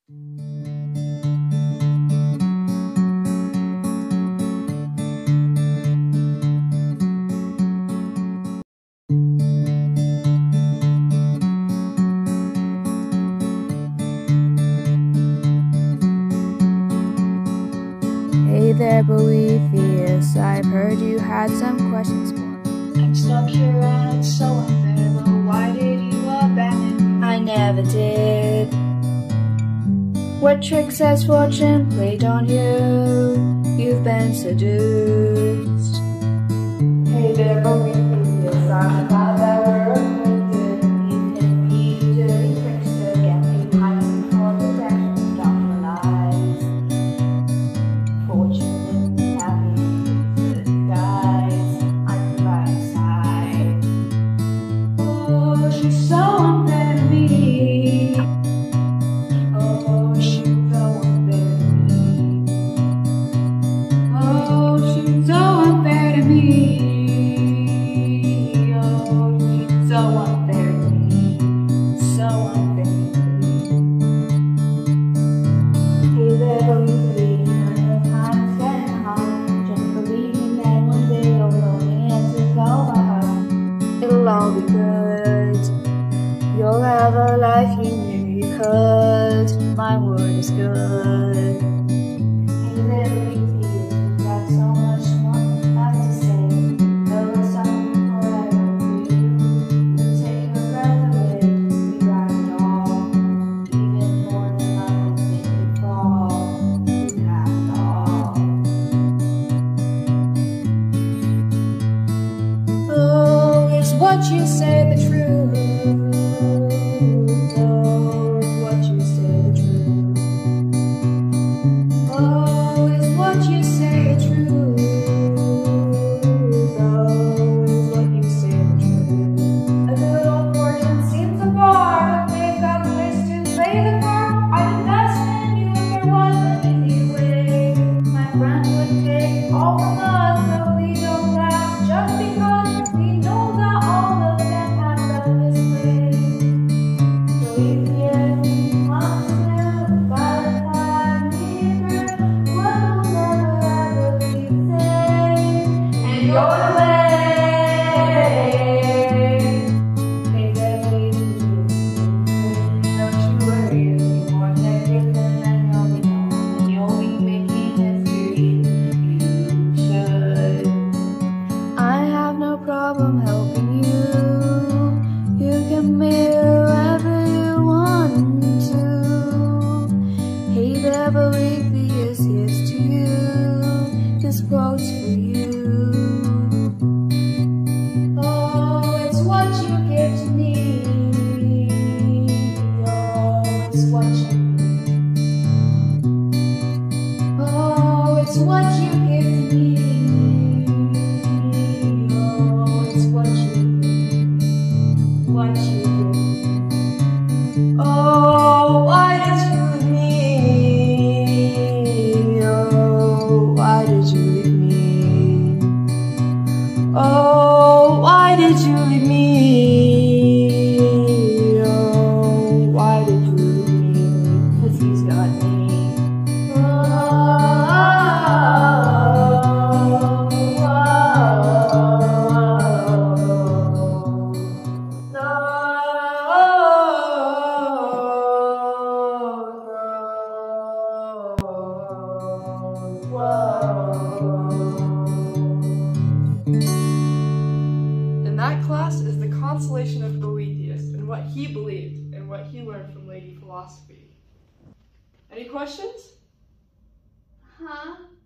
Hey there, Boethius, I've heard you had some questions for me. I'm stuck here and it's so unfair, but why did you abandon me? I never did. What tricks has fortune played on you? You've been seduced. Hey there, Boethius, I'm glad that we're acquainted. You can be dirty tricks to get me hiding for protection, stop my lies. Fortune and happy disguise, I'm by your side. Oh, she's so unfair to me. Oh, she's so unfair to me. Oh, she's so unfair to me. Oh, she's so unfair to me. So unfair to me. Hey there, Boethius, I know time's getting hard. Just believe me that one day you'll know the answers all by heart. It'll all be good. You'll have a life you knew you could. My word is good. Hey there, Boethius, you've got so much more left to say. Philosopher forever for you. You take your breath away, you write it all. Even more than I would make it fall. You have it all. Oh, is what you say the truth? Oh, is what you say the truth? Oh, is what you say the truth? Oh, is what you say the truth? A little fortune seems a bar, but they've got ways to play the part. I'd invest in you if there was an easy way. My friend would take all from us, so we don't laugh just because we know that all of them have felt this way. So if you want to, by the time we're through, one will never ever be the same. And you're the way. Hey there, Boethius, don't you worry anymore. Next year, then you'll be home, and you'll be making history. You should. I have no problem helping you. You can mirror wherever you want to. Hey there, Boethius, here's to you. This quote's for you. Oh, it's what you give to me. Oh, it's what you. Oh, it's what you give to me. Oh, it's what you. What you give. Oh, why did you leave me? Oh, why did you leave me? Oh, why did you leave me? Oh, why did you leave me? 'Cause he's got me. And that class is the consolation of Boethius and what he believed and what he learned from Lady Philosophy. Any questions? Huh?